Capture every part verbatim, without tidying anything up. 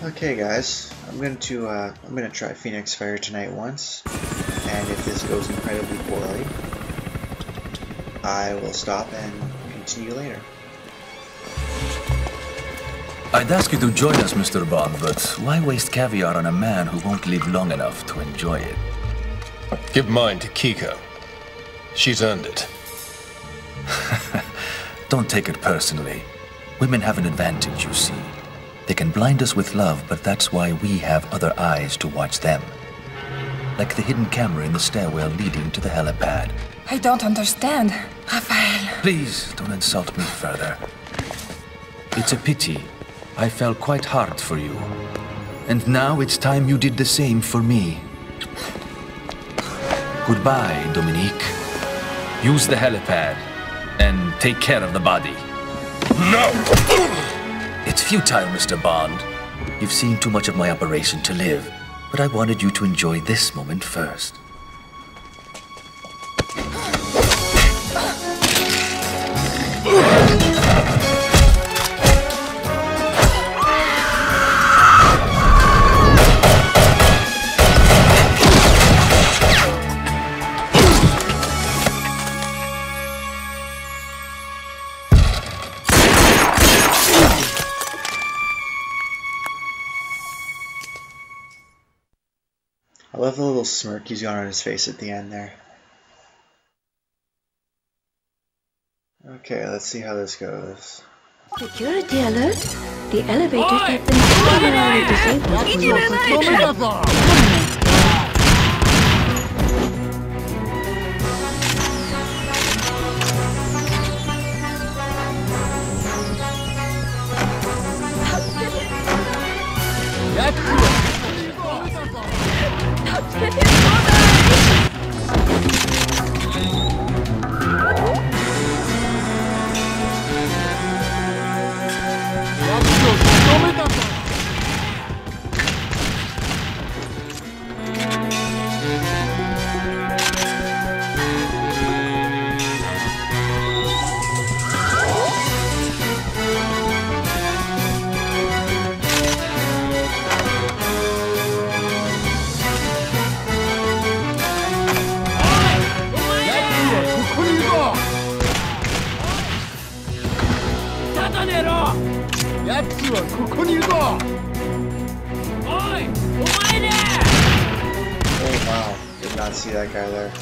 Okay guys, I'm going to uh, I'm going to try Phoenix Fire tonight once, and if this goes incredibly poorly, I will stop and continue later. I'd ask you to join us, Mister Bond, but why waste caviar on a man who won't live long enough to enjoy it? Give mine to Kiko. She's earned it. Don't take it personally. Women have an advantage, you see. They can blind us with love, but that's why we have other eyes to watch them. Like the hidden camera in the stairwell leading to the helipad. I don't understand, Rafael. Please, don't insult me further. It's a pity. I fell quite hard for you. And now it's time you did the same for me. Goodbye, Dominique. Use the helipad, and take care of the body. No! It's futile, Mister Bond. You've seen too much of my operation to live, but I wanted you to enjoy this moment first. I love the little smirk he's got on his face at the end there. Okay, let's see how this goes. Security alert! The elevators have been temporarily disabled for your protection. Oh wow, did not see that guy there.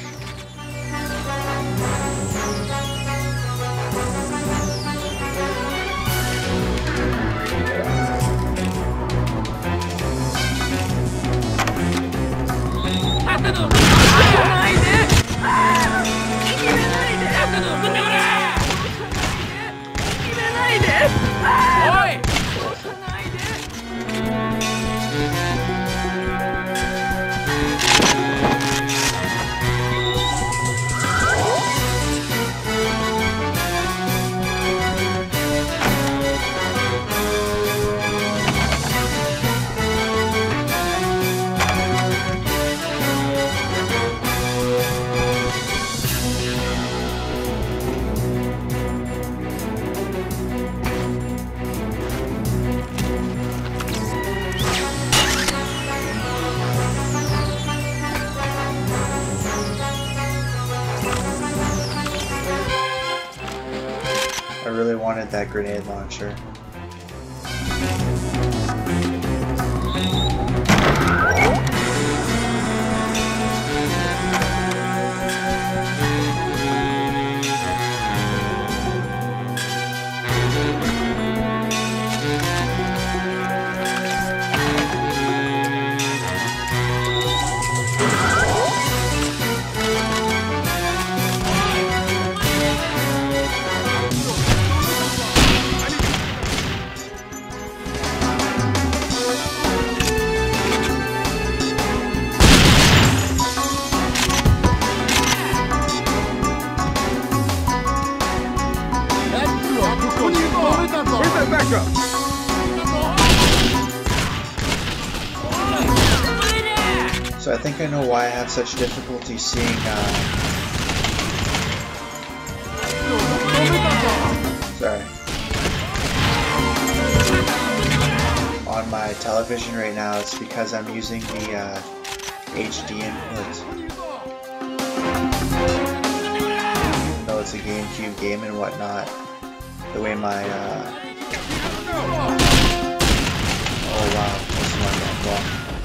I really wanted that grenade launcher. So I think I know why I have such difficulty seeing uh... sorry. on my television right now, it's because I'm using the uh, H D input. Even though it's a GameCube game and whatnot, the way my uh... oh wow, this one went well.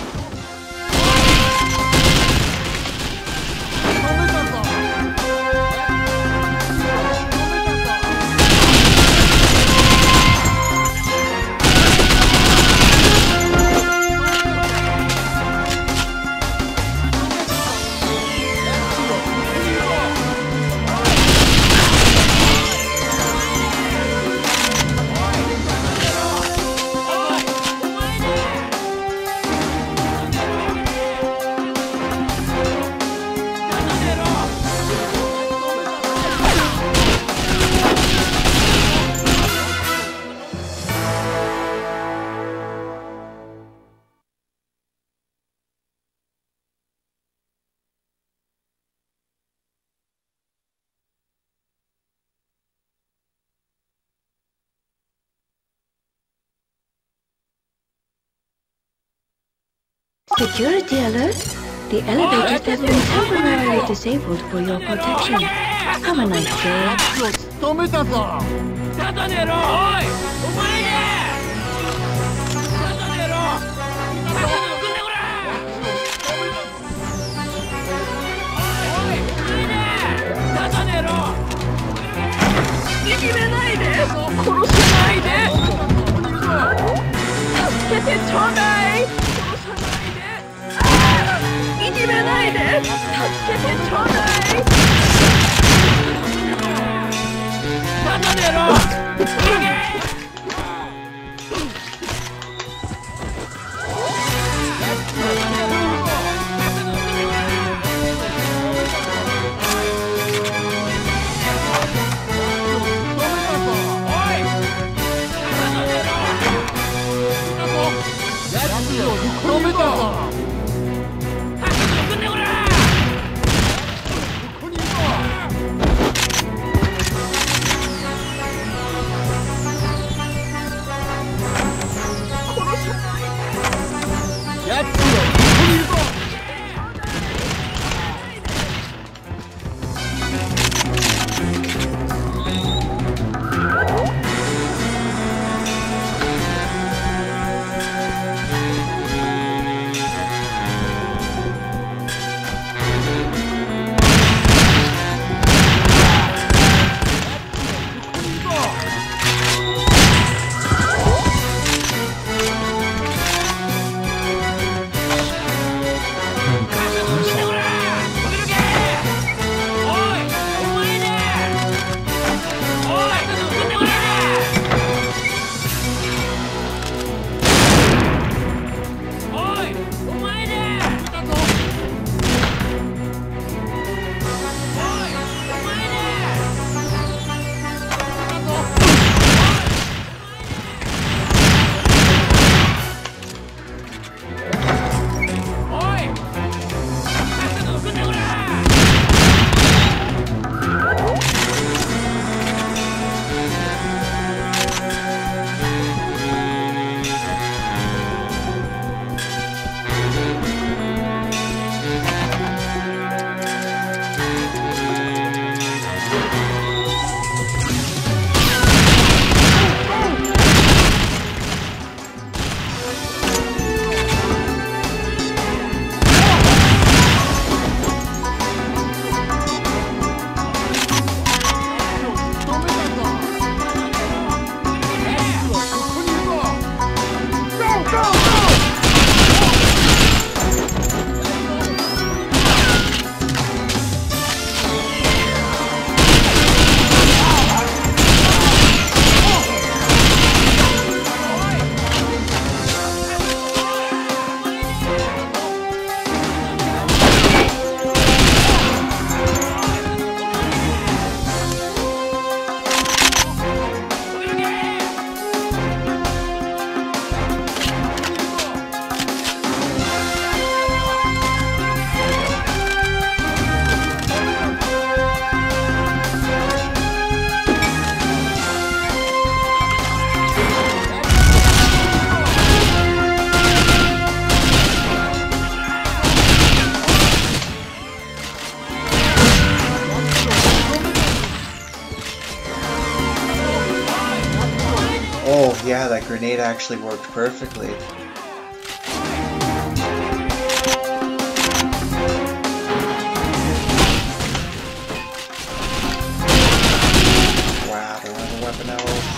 Security alert! The elevators have been temporarily disabled for your protection. Have a nice day. 止めたぞ。ただねろ。おい、お前ね。ただねろ。ただねろ、くんねこら。おい、お前ね。ただねろ。いじめないで。殺さないで。助けてちょうだい。いじめないで助けてちょうだいただねろ逃げ止めたぞ Oh yeah, that grenade actually worked perfectly. Wow, they have a weapon arrow.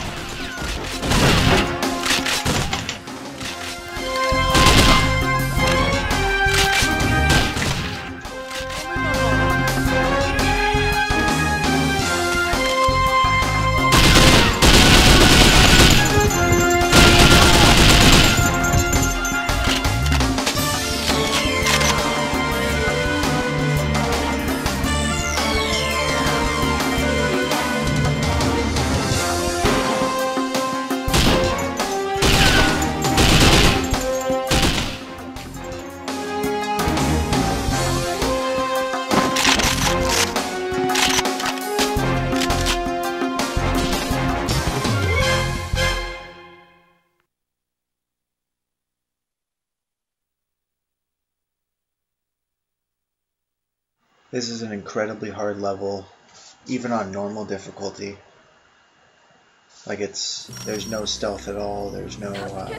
This is an incredibly hard level, even on normal difficulty. Like it's, there's no stealth at all, there's no, uh...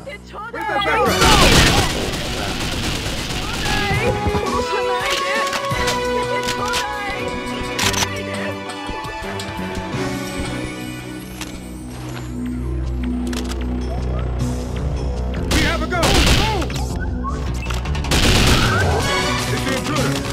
We have a go! It's the intruder!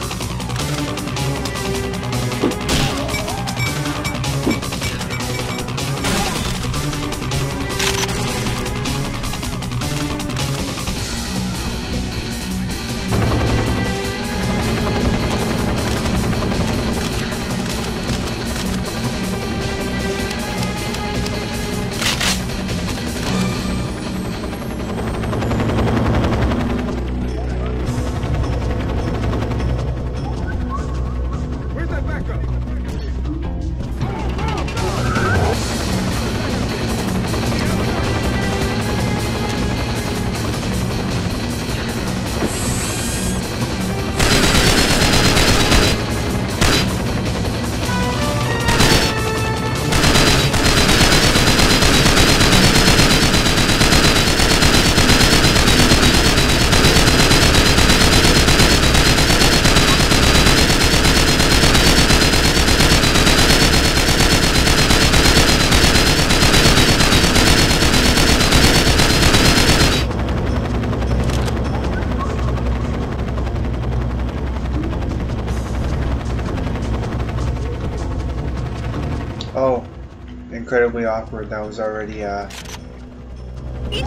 Oh, incredibly awkward. That was already, uh... I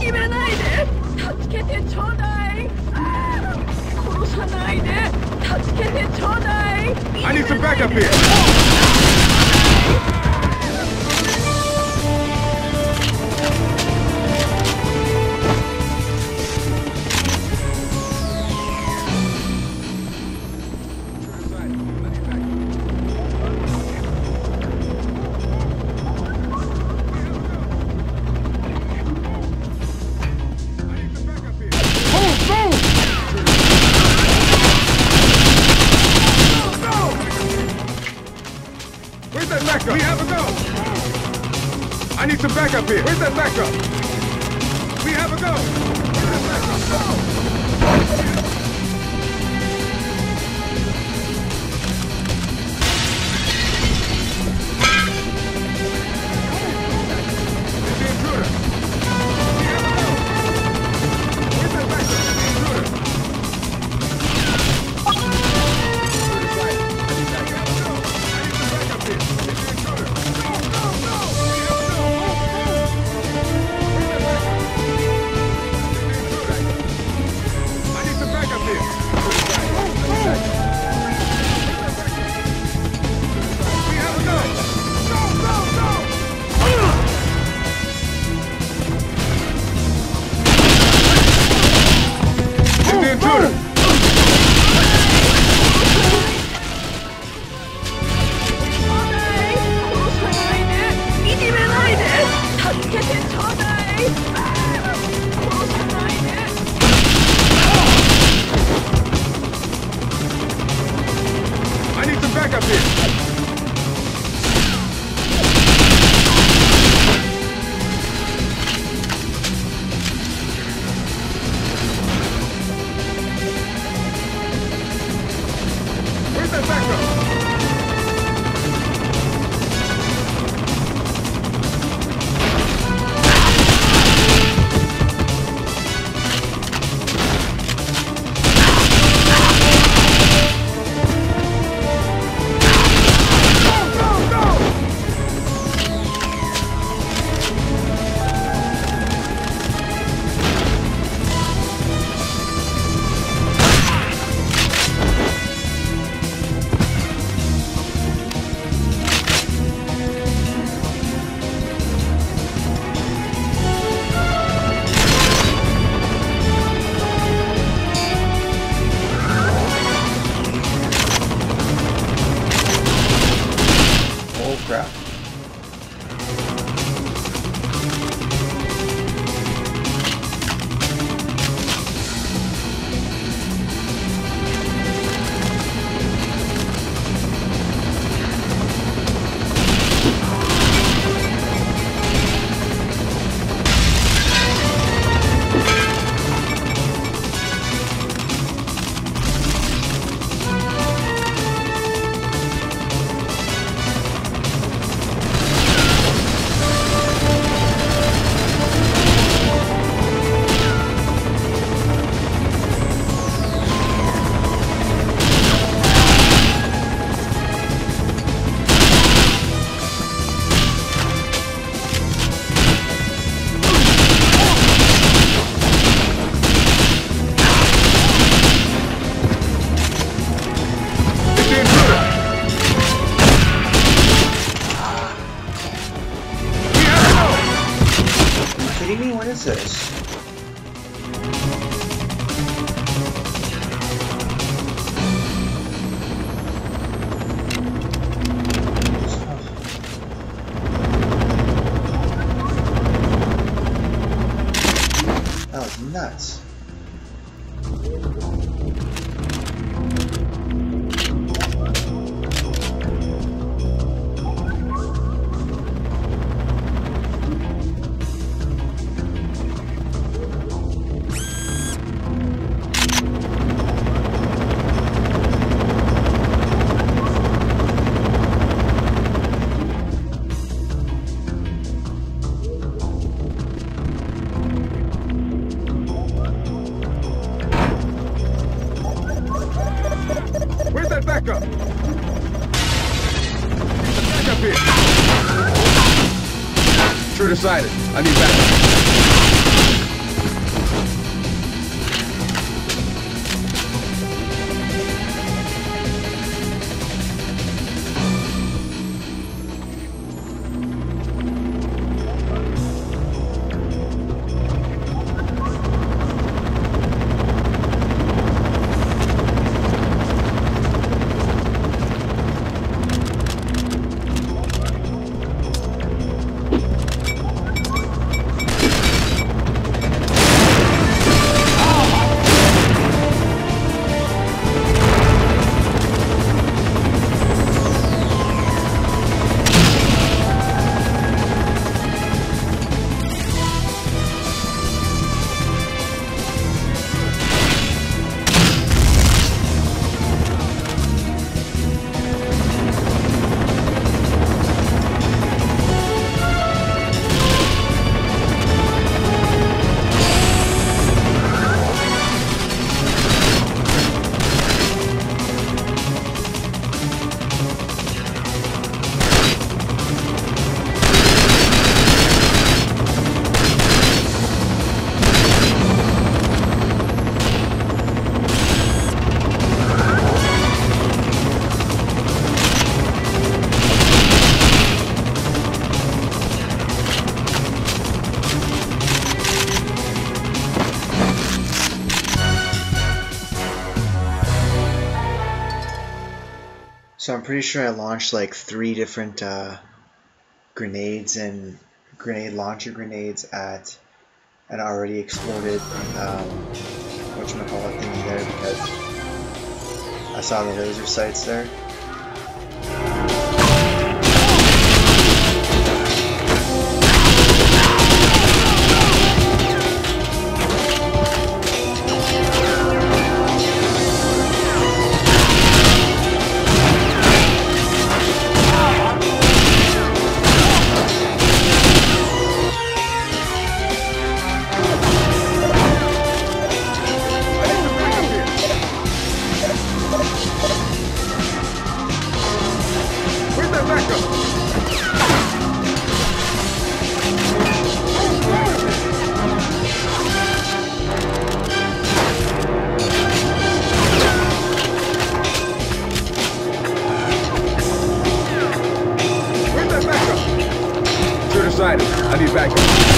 need some backup here! We have a go! I need some backup here. Where's that backup? We have a go! Where's that backup? It's the intruder. We have a go! Where's that backup? It's the intruder. Intruder's right. We have a go! I need some backup here. It's the intruder. No, no, no! We have a go! Where's that backup? It's the intruder. I need some backup here. Intruders right. We have a go! No, no, no! It's the intruder! I need some backup here. kidding me? What is this? That was nuts. Backup! Backup here! True decided. I need backup. So I'm pretty sure I launched like three different uh, grenades and grenade launcher grenades at an already exploded um, whatchamacallit thingy there because I saw the laser sights there. I need backup.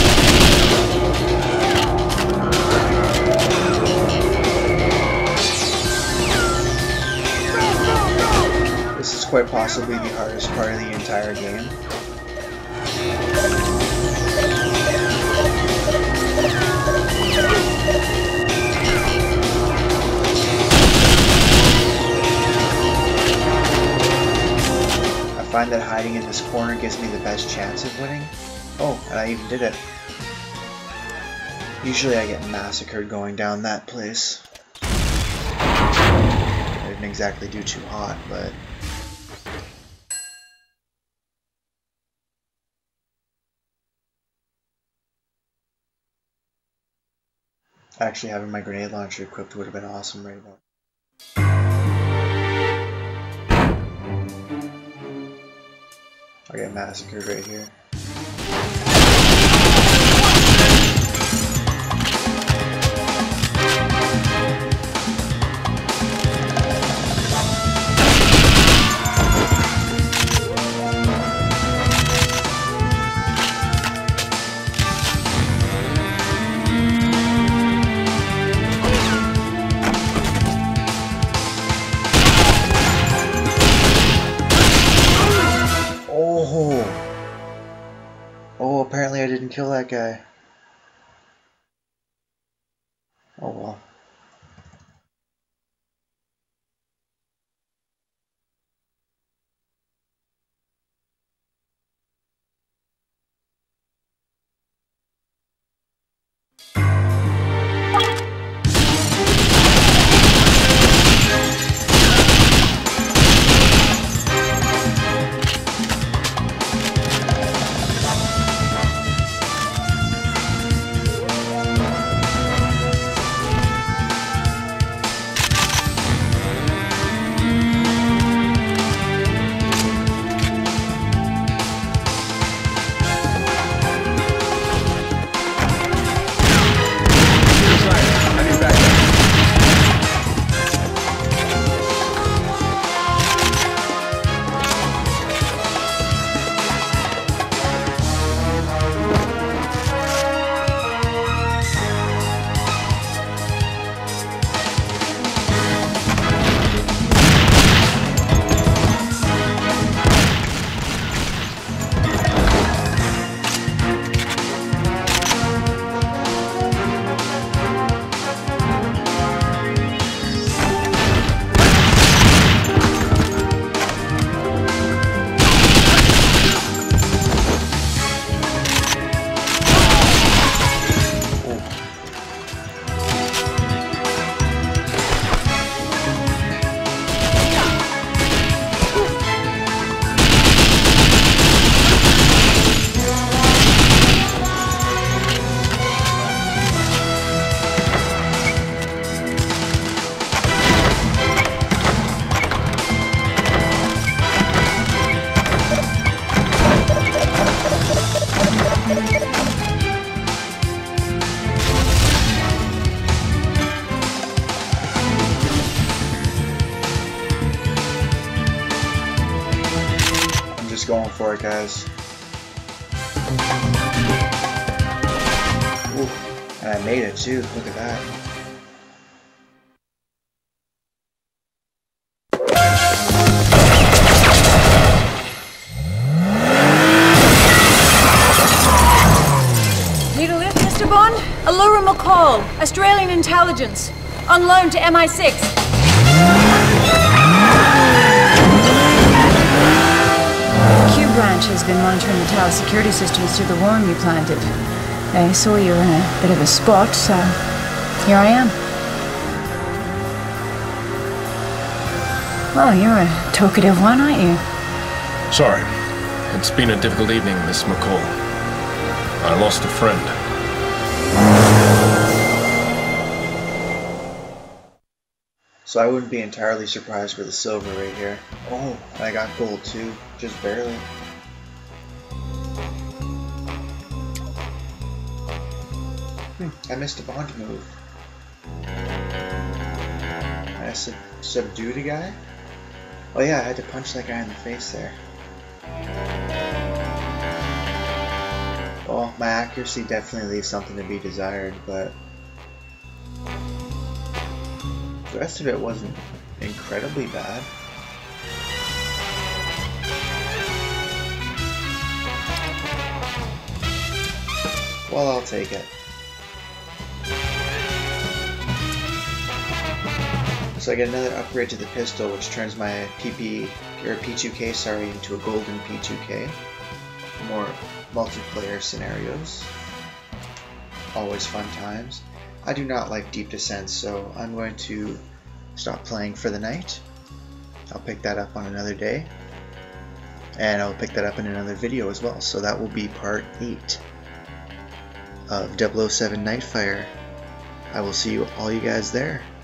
This is quite possibly the hardest part of the entire game. I find that hiding in this corner gives me the best chance of winning. Oh, and I even did it. Usually I get massacred going down that place. I didn't exactly do too hot, but... Actually having my grenade launcher equipped would have been awesome right now. I get massacred right here. that guy. Oh well. Going for it, guys. Ooh, and I made it too. Look at that. Need a lift, Mister Bond? Allura McCall, Australian intelligence, on loan to M I six. Branch has been monitoring the tower security systems through the worm you planted. I saw you were in a bit of a spot, so here I am. Well, you're a talkative one, aren't you? Sorry. It's been a difficult evening, Miss McCall. I lost a friend. So I wouldn't be entirely surprised with the silver right here. Oh, and I got gold too, just barely. Hmm, I missed a Bond move. I sub subdued a guy? Oh yeah, I had to punch that guy in the face there. Well, my accuracy definitely leaves something to be desired, but the rest of it wasn't incredibly bad. Well, I'll take it. So I get another upgrade to the pistol, which turns my P P or P two K, sorry, into a golden P two K. More multiplayer scenarios. Always fun times. I do not like deep descent, so I'm going to stop playing for the night. I'll pick that up on another day, and I'll pick that up in another video as well. So that will be part eight of double oh seven Nightfire. I will see you all you guys there.